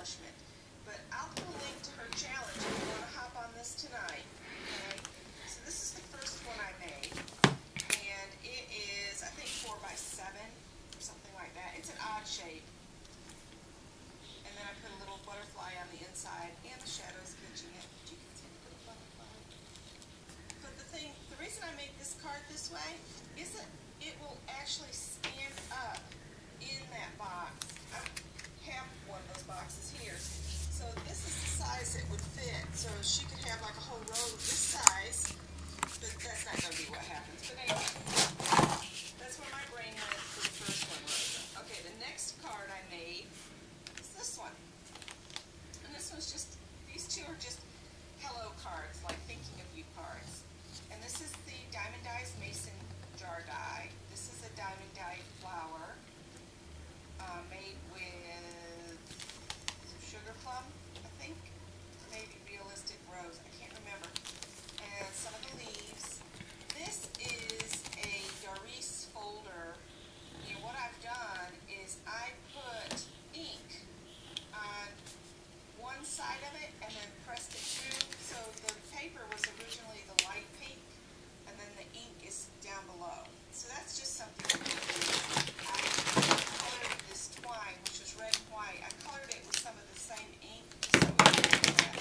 accomplishment. But I'll put a link to her challenge if you want to hop on this tonight. Okay? So this is the first one I made. And it is, I think, 4 by 7 or something like that. It's an odd shape. And then I put a little butterfly on the inside and the shadows catching it. You can see the little butterfly. But the reason I make this card this way is that it will actually stand up in that box. I have one of those boxes here. So this is the size it would fit. So she could have like a whole row of this size, but that's not going to be what happens. But anyway, that's where my brain went for the first one, Rosa. Okay, the next card I made is this one. And this one's just, these two are just hello cards, like thinking of you cards. And this is the Diamond Dyes Mason jar die. This is a diamond dyed flower made with sugar plum, I think, maybe realistic rose, I can't remember, and some of the leaves. This is a Doris folder, and what I've done is I put ink on one side of it and then pressed it through, so the paper was originally the light pink, and then the ink is down below. So that's just something I colored this twine, which was red and white. I colored it with some of the same ink, so it would look that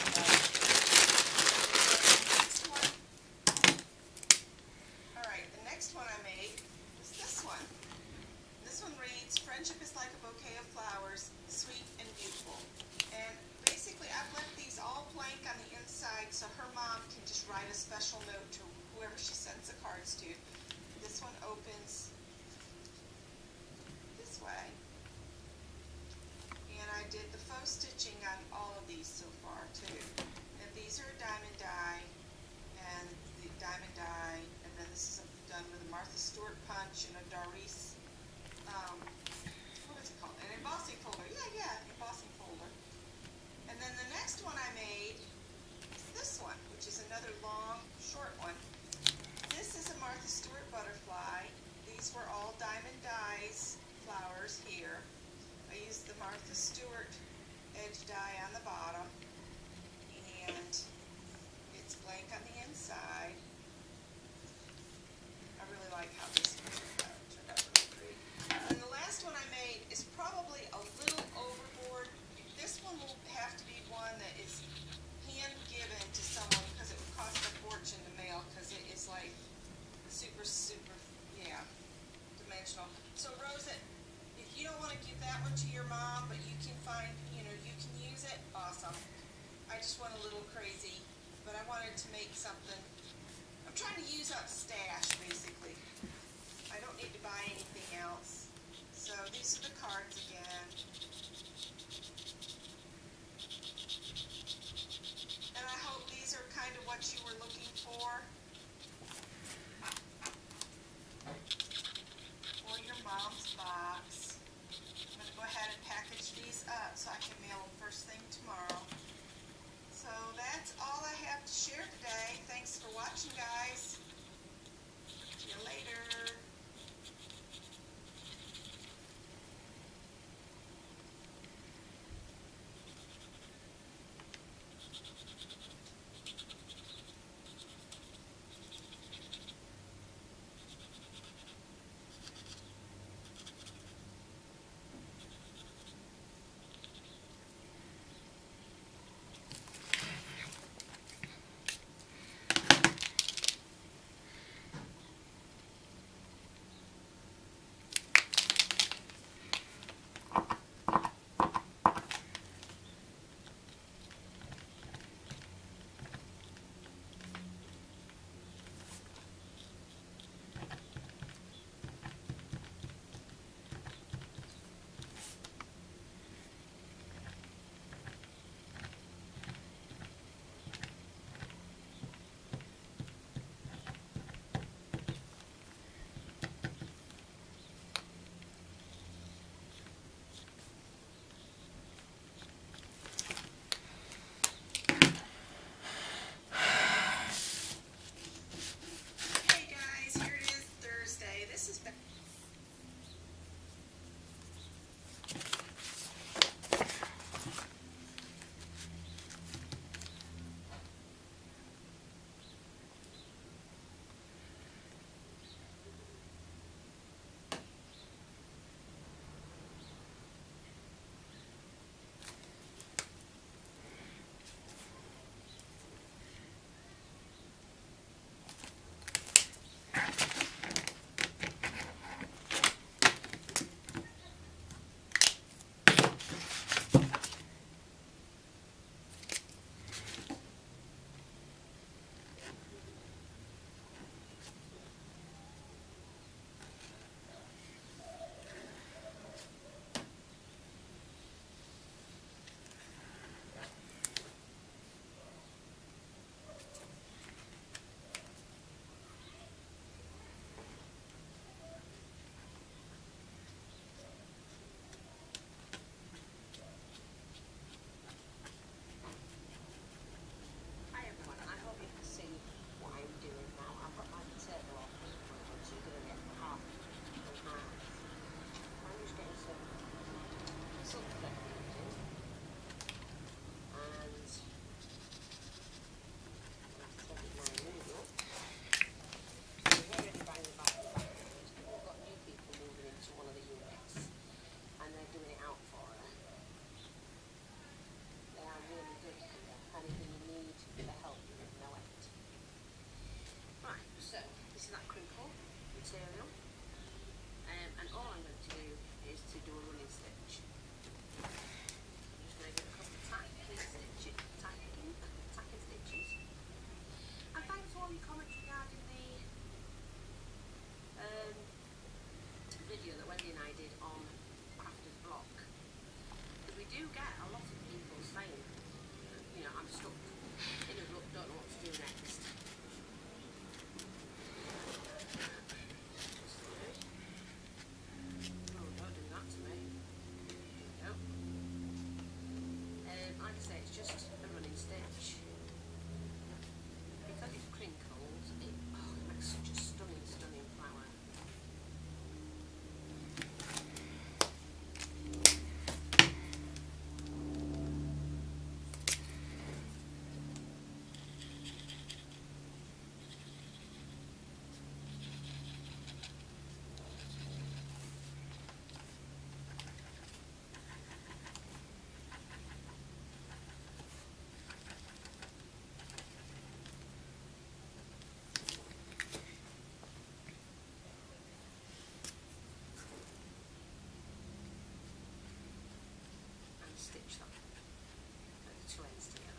next one. Alright, the next one I made is this one. This one reads, "Friendship is like a bouquet of flowers, sweet and beautiful." And basically I've left these all blank on the inside so her mom can just write a special note to whoever she sends the cards to. This one opens this way. And I did the faux stitching on all of these so far too. And these are a diamond die and the diamond die, and then this is done with a Martha Stewart punch and a Doris, what is it called? An embossing folder. Yeah, embossing folder. And then the next one I made is this one, which is another long, short one. This is a Martha Stewart butterfly. These were all diamond dyes flowers here. I used the Martha Stewart edge die on the bottom, and it's blank on the inside. I really like how this one turned out. It turned out really pretty. And the last one I made is probably a little overboard. This one will have to be one that is hand-given to someone because it would cost a fortune to mail, because it is like super, yeah, dimensional. So Rosa, if you don't want to give that one to your mom, but you can find, you can use it, awesome. I just went a little crazy, but I wanted to make something. I'm trying to use up stash, basically. I don't need to buy anything else. So these are the cards again. And I hope these are kind of what you were looking for. Or your mom's box. I'm going to go ahead and package these up so I can mail them first thing tomorrow. So that's all I have to share today. Thanks for watching, guys. See you later. just a running stitch. Because it crinkles, it makes such a stunning, stunning flower. Stitch them at the two ends together.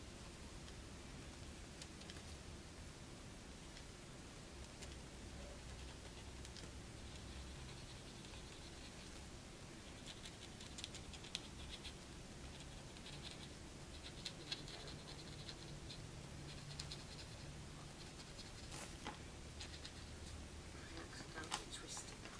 I accidentally twisted that.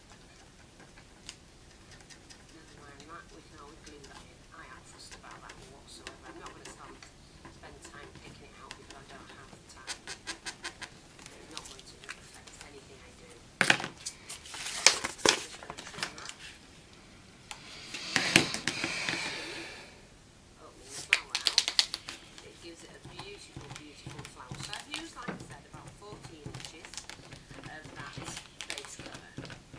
Never mind that, we can always glue that in. I am fussed about that whatsoever. I'm not going to spend time picking it out because I don't have the time. It's not going to affect anything I do. I'm just going to trim that. Opening the flower out. It gives it a beautiful, beautiful flower. So I've used, like I said, about 14 inches of that base colour.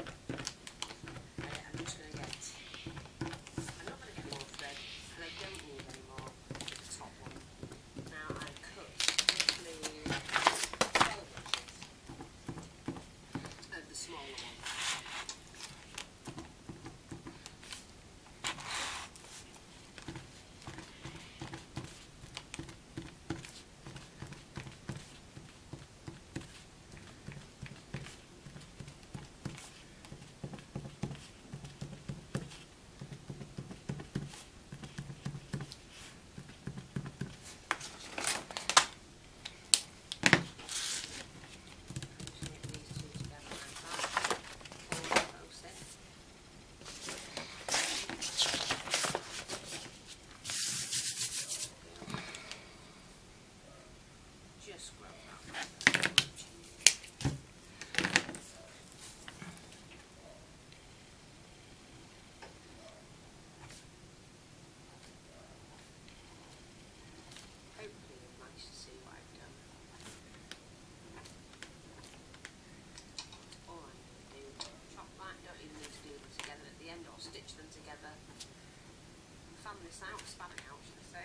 I'm just going to get... I'm not going to get more thread, and I don't need any more for the top one. Now I cut roughly 12 inches of the smaller one. Just grab that. Hopefully you'll manage to see what I've done. All I'm going to do, chop that, don't even need to glue them together at the end or stitch them together. Fan this out, span it out, should I say.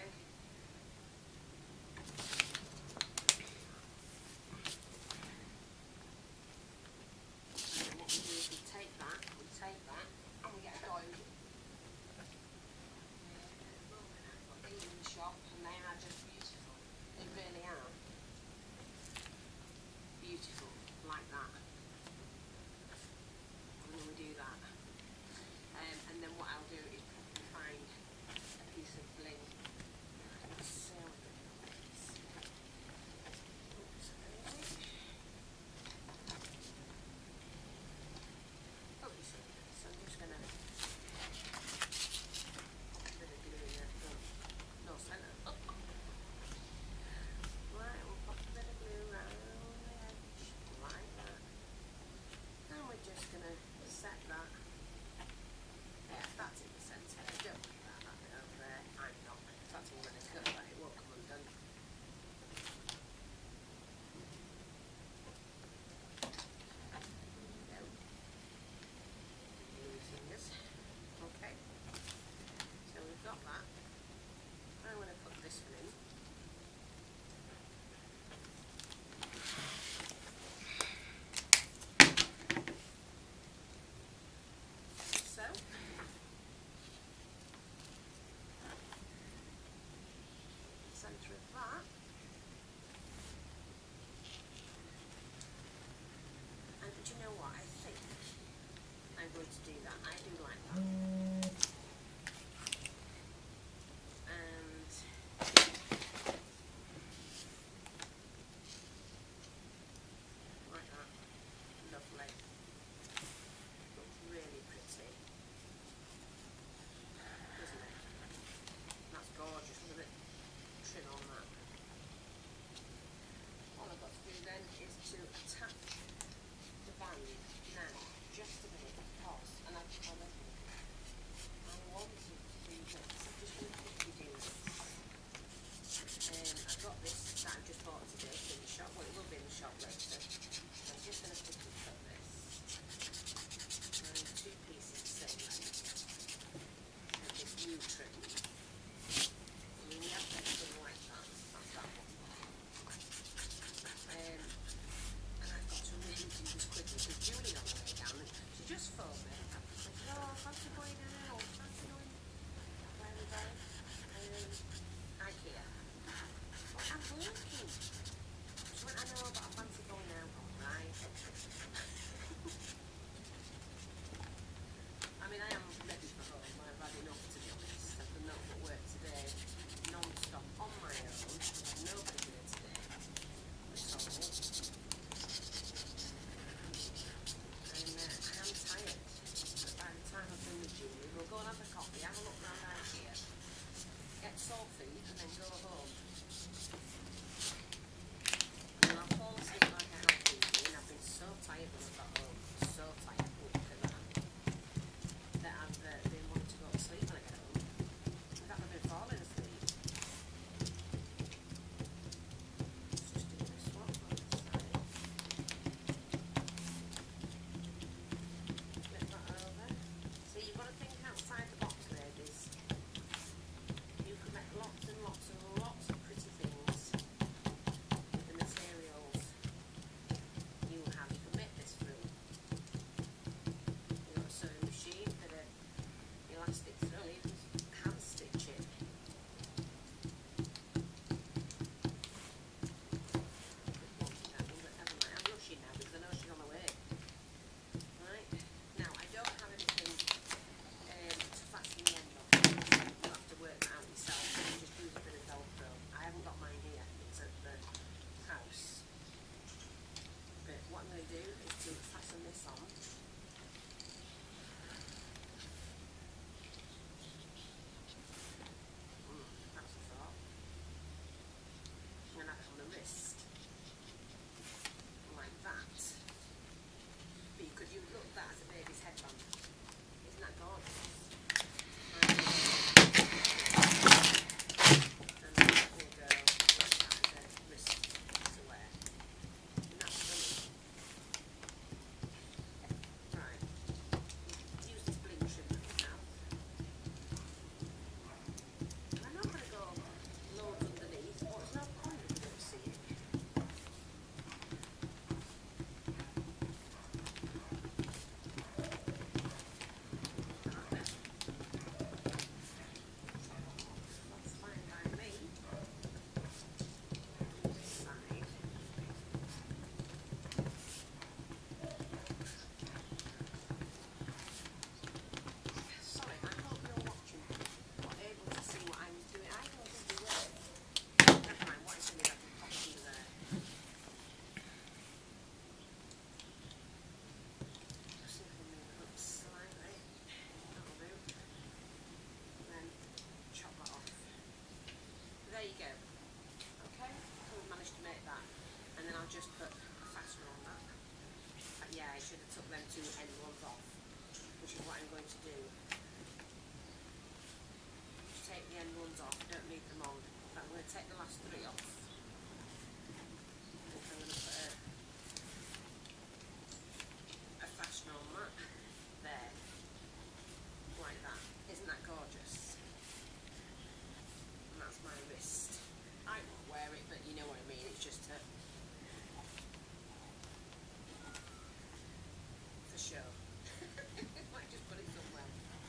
And we get a go. I've got these in the shop and they are just beautiful. They really are. Beautiful, like that. And then we do that. And then what I'll do is probably find a piece of bling. So, I'm just going to put a bit of glue in there. No centre. Right, we'll put a bit of glue around the edge, like that. And we're just going to set that. Yeah, that's in the centre. Don't worry about that bit over there. I'm not. That's all going to cut, but it won't come undone. Okay, so we've got that. I'm going to put this one in. So, the centre of that. And do you know what? I think I'm going to do that. I do like that. And like that. Lovely. Looks really pretty. Isn't it? That's gorgeous, isn't it? I'll just put a fastener on that. Yeah, I should have took them two end ones off, which is what I'm going to do. Just take the end ones off, don't need them on. But I'm going to take the last three off. I think I'm going to put a fastener on that. There. Like that. Isn't that gorgeous? And that's my wrist. I won't wear it, but you know what I mean. It's just for show. Might just put it somewhere.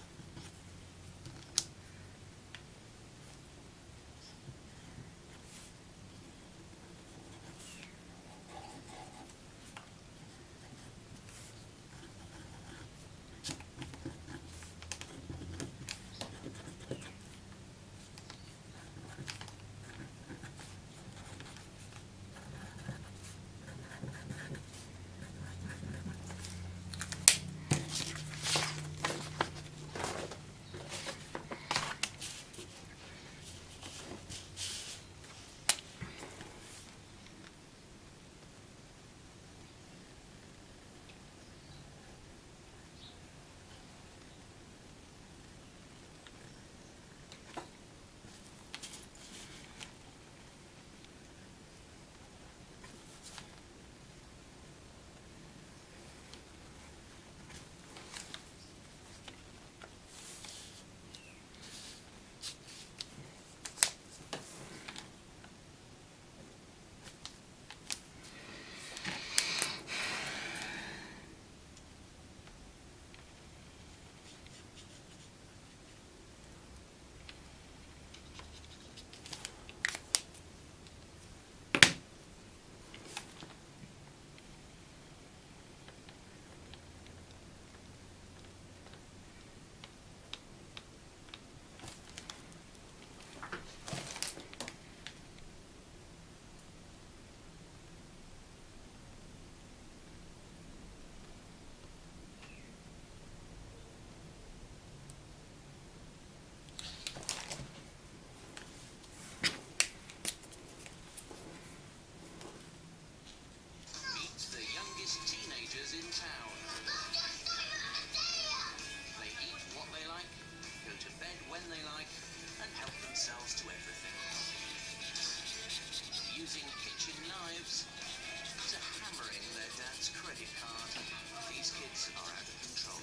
Using kitchen knives to hammering their dad's credit card. These kids are out of control.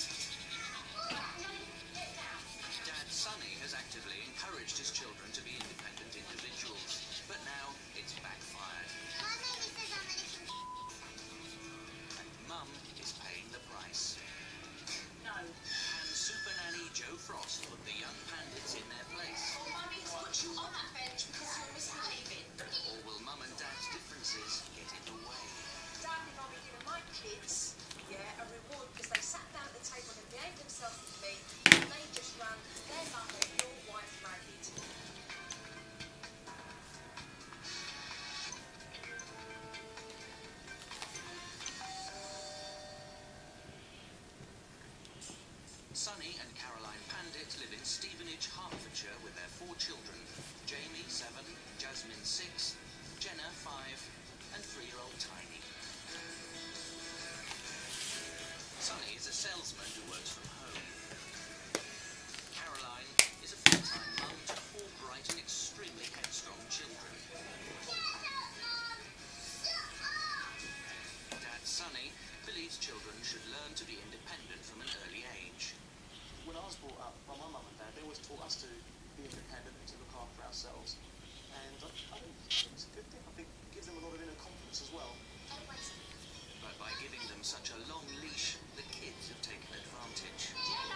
Dad Sonny has actively encouraged his children to be independent individuals, but now it's backfired. And Mum is paying the price. No. And Super Nanny Joe Frost put the young pandits in their place. Oh, Mummy's put you on that bench because you're misbehaving. Or will Mum and Dad's differences get in the way? Dad and I'll be giving my kids, a reward because they sat down at the table and behaved themselves with me and they just ran their mother and your wife ragged. Sonny and Caroline Pandit live in Stevenage, Hertfordshire with their 4 children, Jamie 7, Jasmine 6, Jenna 5 and 3-year-old Tiny. Sonny is a salesman who works from home. Caroline is a full-time mum to 4 bright and extremely headstrong children. Dad Sonny believes children should learn to be independent from an early age. When I was brought up by my mum and dad, they always taught us to be independent and to look after ourselves. And I think it's a good thing. I think it gives them a lot of inner confidence as well. But by giving them such a long leash, the kids have taken advantage.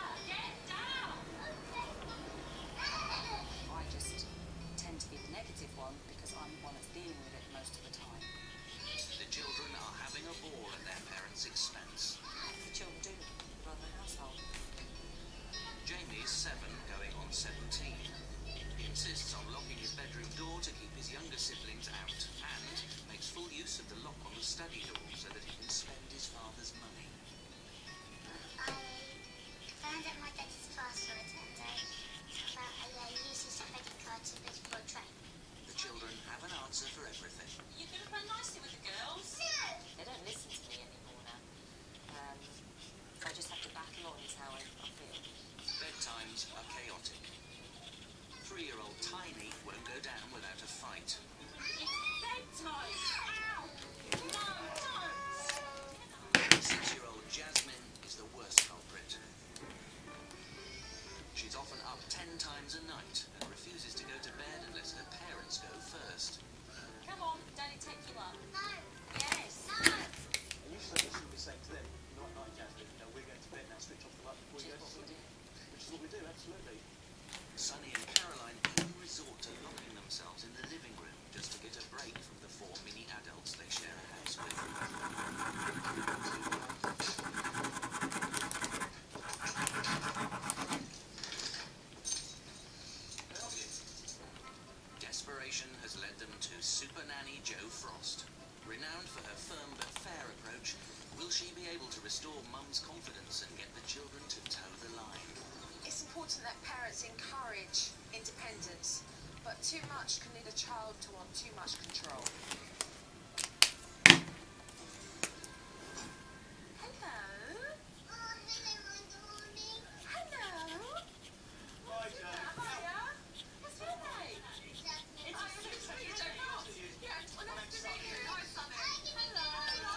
I just tend to be the negative one because I'm the one that's dealing with it most of the time. The children are having a ball at their parents' expense. The children do run the household. Jamie's 7, going on 17. He insists on locking his bedroom door to keep his younger siblings out and makes full use of the lock on the study door so that he can spend his father's money. I found out my dad's password and I used his credit card to pay for a train. The children have an answer for everything. You're going to play nicely with the girl. go down without a fight. It's bedtime! Ow! No, don't! 6-year-old Jasmine is the worst culprit. She's often up 10 times a night and refuses to go to bed unless her parents go first. Come on, Daddy, take you up. No. Yes. No. And usually she'll be saying to them, night night Jasmine, we're going to bed now, switch off the light before you go to sleep. Which is what we do, absolutely. Sunny and Caroline even resort to locking themselves in the living room just to get a break from the 4 mini adults they share a house with. Desperation has led them to super nanny Jo Frost. Renowned for her firm but fair approach, will she be able to restore Mum's confidence and get the children to toe the line? It's important that parents encourage independence, but too much can lead a child to want too much control. Hello? Oh, hello, my darling. Hello? Hi, Jo. Hiya. What's your name? Jasmine. Oh, so sweet, you don't know. Yeah, well, nice to meet you. Hi, Sunny. Hello.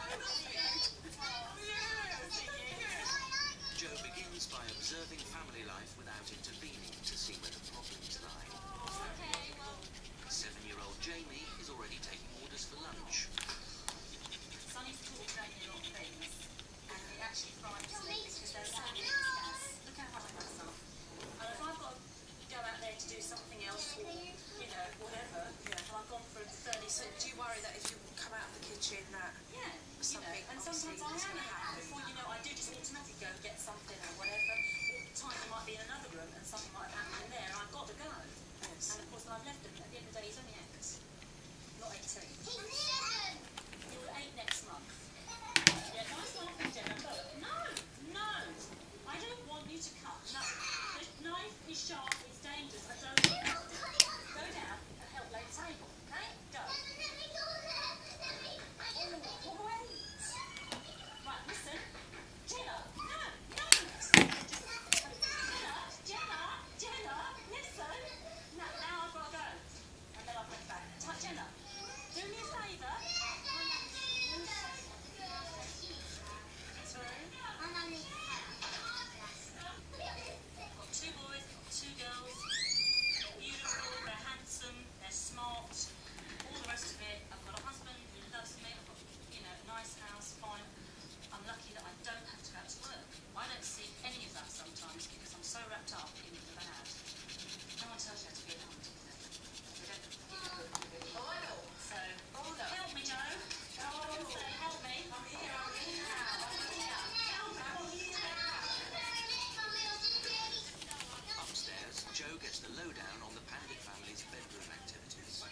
Jo begins by observing family life without intervening to see where the problems lie. Okay, well, 7-year-old Jamie is already taking orders for lunch. Sonny's taught Jamie a lot of things, and it actually frightens me because there's so many mistakes. Look how hard I mess up. And if I've got to go out there to do something else, or, you know, whatever, and I've gone for 30 So do you worry that if you come out of the kitchen that yeah, something and sometimes I obviously is am gonna happen? before you know, I do just automatically go and get something or whatever. All the time I might be in another room and something might happen in there, and I've got to go. Yes. And of course, I've left him. At the end of the day, he's only 8, not 18. He's 7. You're 8 next month. Yeah, nice laughing, Jenna. No, no, I don't want you to cut. No, the knife is sharp. It's dangerous. I don't. Go down and help lay the table. Okay, go. Oh, wait. Right, listen. Jenna, no, no. Jenna, listen. Now I've got to go. And then I'll bring back. Jenna, do me a favour. Sorry. I've got 2 boys, 2 girls. They're beautiful, they're handsome, they're smart. All the rest of it. I've got a husband who loves me. I've got, you know, a nice house, fine. I'm lucky that I don't have to go to work. I don't see any of that sometimes because I'm so wrapped up in the bad. No one tells you how to be at home. They don't give you a good review. Oh, I know. So, Oh, no. help me, Joe. All I can say, help me. I'm here, I'm here. Upstairs, Jo gets the lowdown on the Pandit family's bedroom activities.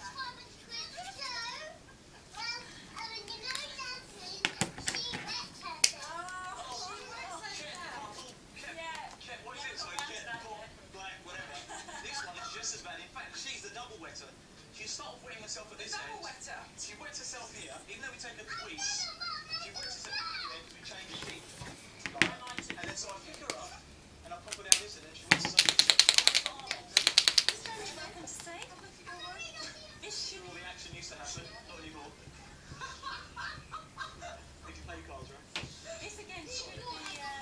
Ket, what is it? Sorry, Ket, pot, black, whatever. This one is just as bad. In fact, she's the double wetter. She started wetting herself at this Double end. wetter. She wets herself here, even though we take the quiz. She wets herself here, we change the heat. And then so I pick her up, and I pop her down this end, and she wets herself this end. There's no nothing to say. This should All the action used to happen, not anymore. Did you play your cards, right? This again should be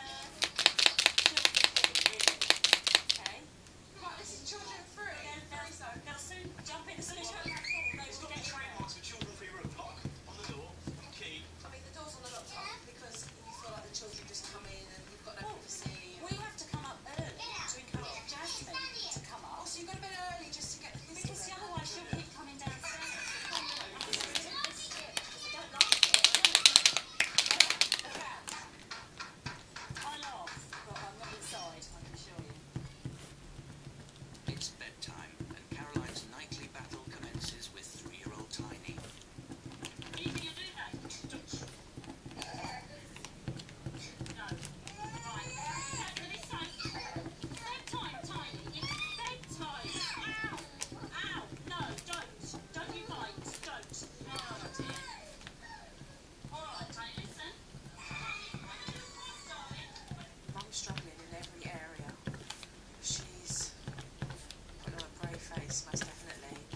really. Okay. Right, this is children free. They'll soon jump in as soon as you're at that door. They It's will got get you out. trademarks for children-free room. Lock on the door, key. I mean, the door's on the lockdown because you feel like the children just come in and you've got no privacy. We have to come up early to encourage Jasmine to come Oh, up. so you go to bed early just to get the Because physical. otherwise she'll keep coming downstairs. I laugh, but I'm not inside, I can assure you. It's bedtime, and Caroline's nightly battle commences with 3-year-old Tiny. Even you do that. No. Right. This time. Bedtime, Tiny. It's bedtime. Ow. Ow. No, don't. Don't you bite. Don't. Oh, dear. All right, Tiny, listen. Mum's struggling in every area. She's putting on a brave face, most definitely.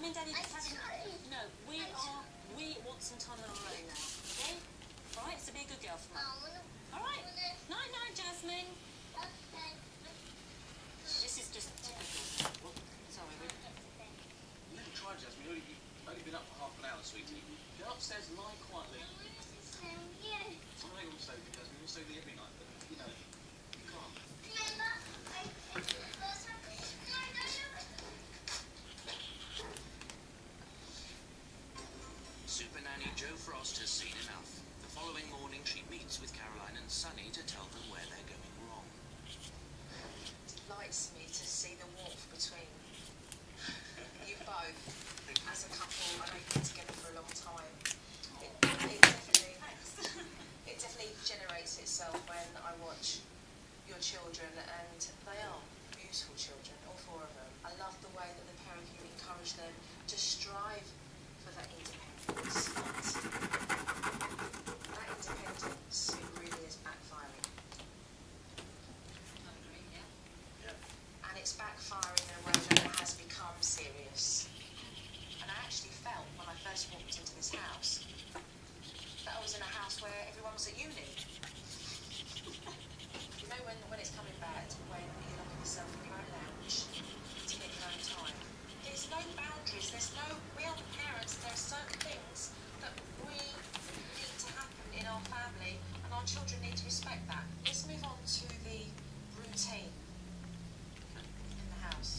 Mummy and Daddy I'm just having... sorry. No, we want some time on our own now, okay? Right, so be a good girl for Mum. Alright? Night night, Jasmine. Okay. This is just typical. Sorry, we... You haven't tried, Jasmine. You've only been up for half an hour, sweetie. Get upstairs and lie quietly. I know you want to stay with you, Jasmine. You want to stay with you every night, but, you know, you can't. Super Nanny Jo Frost has seen enough. The following morning she meets with Caroline and Sunny to tell them where they're going wrong. It delights me to see the warmth between you both as a couple. I know you've been together for a long time. It definitely generates itself when I watch your children, and they are beautiful children, all four of them. I love the way that the parent can encourage them to strive for that independence. That independence, it really is backfiring. I agree, yeah. And it's backfiring in a way that it has become serious. And I actually felt when I first walked into this house that I was in a house where everyone was at uni. You know when it's coming bad, when you're locking yourself in your own lounge to get your own time. There's no boundaries, there's no, we are the parents, there are certain things that we need to happen in our family, and our children need to respect that. Let's move on to the routine in the house.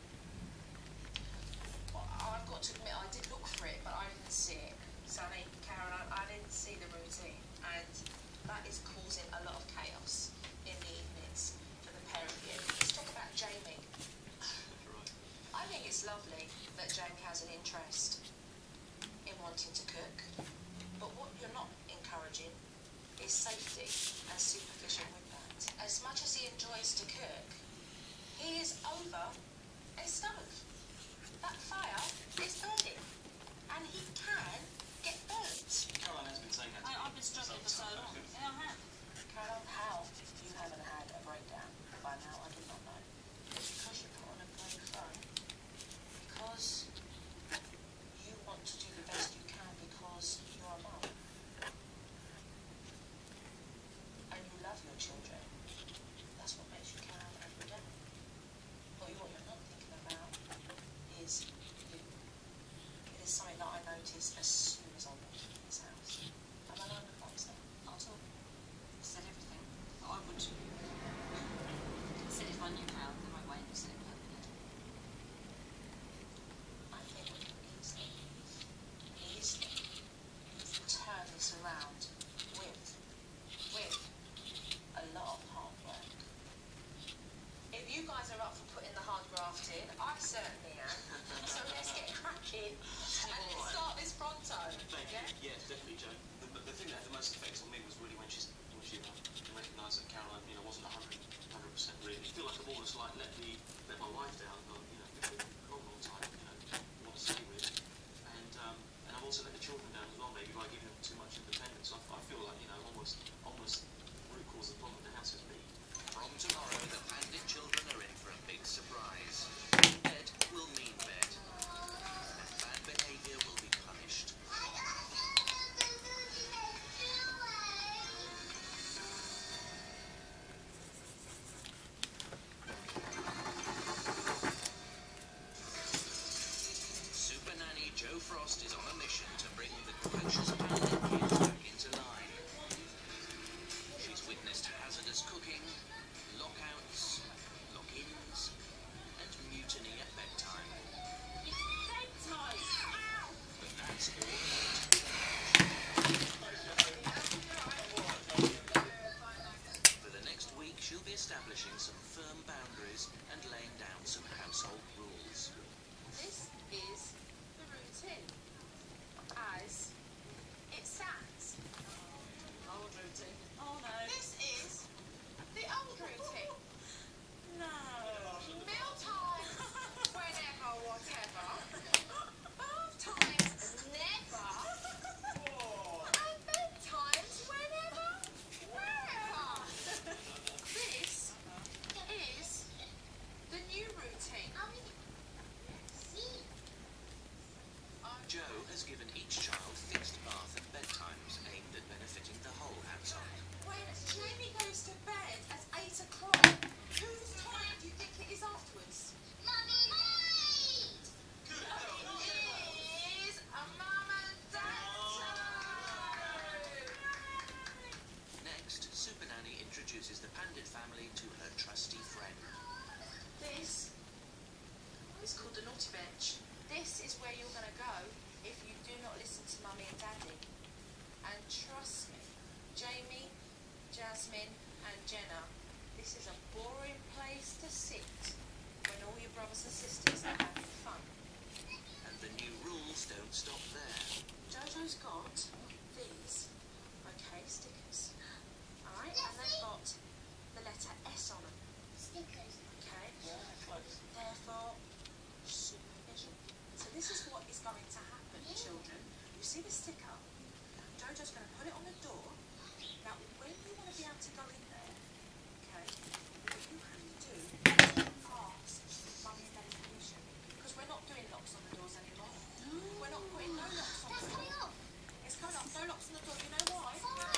Well, I've got to admit, I did look for it, but I didn't see it. Sunny, Karen, I didn't see the routine, and that is causing a lot of chaos in the evenings for the parent view. Let's talk about Jamie. I think it's lovely that Jamie has an interest in wanting to cook, but what you're not encouraging is safety and supervision with that. As much as he enjoys to cook, he is over a stove. That fire is burning, and he can get burnt. Caroline has been saying that to me. I've been struggling for so long. Yeah, I have. Caroline, how you haven't had a breakdown by now, I did not know. It's because you put on a brave front. Because you want to do the best you can because you're a mum. And you love your children. That's what makes you carry on every day. But what you're not thinking about is you. It is something that I noticed as soon as I walked into this house. Am I lying about that? Not at all. Said everything. I would said if I knew how, then I wait and said perfectly. I think we can easily turn this around with a lot of hard work. If you guys are up for putting the hard graft in, I certainly am. So let's get cracking and let's start this pronto. Thank Yeah? you. Yes, definitely, Jo. The thing that had the most effect on me was really when she recognised that Caroline, wasn't 100% really. I feel like I've almost let my wife down, for a long time, want to stay really. And I've also let the children down as well, maybe by giving them too much independence. I feel like, almost root cause of the problem in the house is me. From tomorrow, the Bandit children are in for a big surprise. Bed will mean bed. And bad behaviour will be punished. Super Nanny Jo Frost is on a mission to bring the precocious Bandit kids back into line. She's witnessed hazardous cooking, lockouts, lock-ins, and mutiny at bedtime. But that's all right. For the next week, she'll be establishing some firm boundaries and laying down some household rules. This is the routine as It's called the naughty bench. This is where you're going to go if you do not listen to Mummy and Daddy. And trust me, Jamie, Jasmine and Jenna, this is a boring place to sit when all your brothers and sisters are having fun. And the new rules don't stop there. Jojo's got these, okay, stickers. Alright, and they've got the letter S on them. Stickers. Okay? Therefore, supervision. So this is what is going to happen, children. You see the sticker? Jojo's going to put it on the door. Now, when you want to be able to go in there, okay, what you have to do is ask Mummy and Daddy's permission. Because we're not doing locks on the doors anymore. We're not putting no locks on the door. It's coming off, no locks on the door. You know why?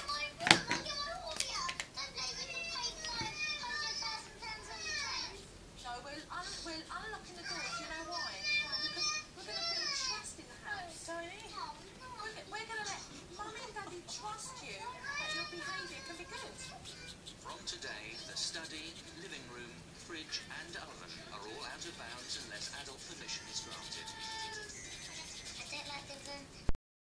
No, we're unlocking the doors. You know why? Because we're going to build trust in the house. We're going to let Mummy and Daddy trust you that your behaviour can be good. From today, the study, living room, fridge and oven are all out of bounds unless adult permission is granted. I don't like the room